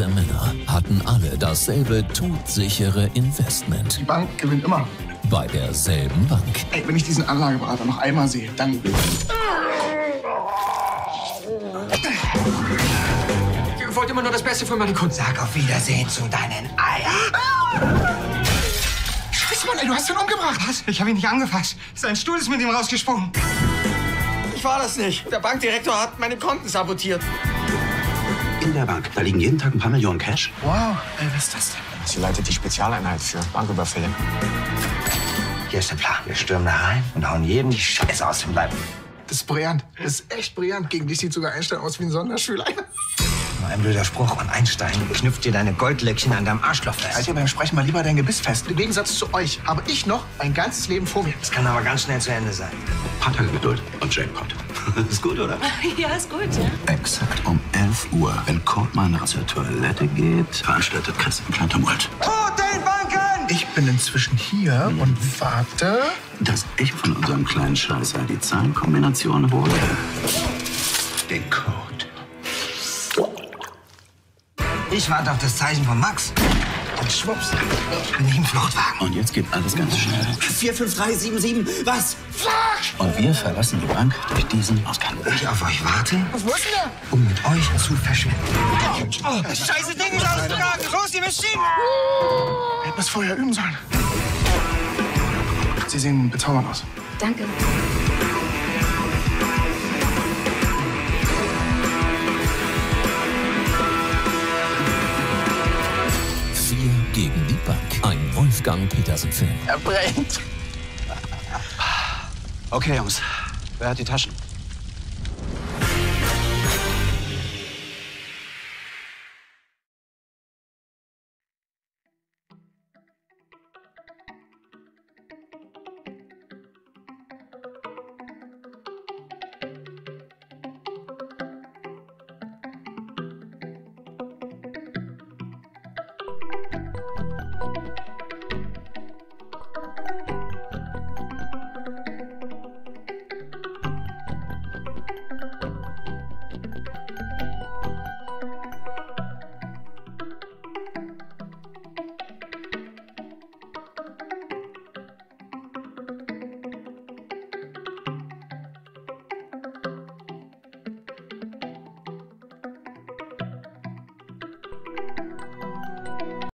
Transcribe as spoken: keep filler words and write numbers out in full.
dieser Männer hatten alle dasselbe todsichere Investment. Die Bank gewinnt immer. Bei derselben Bank. Ey, wenn ich diesen Anlageberater noch einmal sehe, dann... Ich wollte immer nur das Beste für meine Kunden. Sag auf Wiedersehen zu deinen Eiern. Scheiße, Mann, ey, du hast ihn umgebracht. Was? Ich habe ihn nicht angefasst. Sein Stuhl ist mit ihm rausgesprungen. Ich war das nicht. Der Bankdirektor hat meine Konten sabotiert. In der Bank. Da liegen jeden Tag ein paar Millionen Cash. Wow, ey, was ist das denn? Sie leitet die Spezialeinheit für Banküberfälle. Hier ist der Plan. Wir stürmen da rein und hauen jedem die Scheiße aus dem Leib. Das ist brillant. Das ist echt brillant. Gegen dich sieht sogar Einstein aus wie ein Sonderschüler. Nur ein blöder Spruch und Einstein knüpft dir deine Goldlöckchen an deinem Arschloch fest. Halt dir beim Sprechen mal lieber dein Gebiss fest. Im Gegensatz zu euch habe ich noch ein ganzes Leben vor mir. Das kann aber ganz schnell zu Ende sein. Ein paar Tage Geduld und Jackpot. Ist gut, oder? Ja, ist gut, ja. Exakt um elf Uhr, wenn Codeminer zur Toilette geht, veranstaltet Chris ein kleinen Tumult. Tod den Banken! Ich bin inzwischen hier und warte... Dass ich von unserem kleinen Scheißer die Zahlenkombination hole. Den Code. Ich warte auf das Zeichen von Max. Und schwupps, bin ich im Fluchtwagen. Und jetzt geht alles ganz schnell. vier fünf drei sieben sieben, was? Und wir verlassen die Bank durch diesen Ausgang. Ich auf euch warte, Was wolltest du denn? um mit euch zu verschwinden. Oh, das scheiße Ding ist ausgegangen. Los, ihr müsst schieben. Ich hätte das vorher üben sollen. Sie sehen bezaubernd aus. Danke. Vier gegen die Bank. Ein Wolfgang Petersen-Film. Er brennt. Okay, Jungs. Wer hat die Taschen?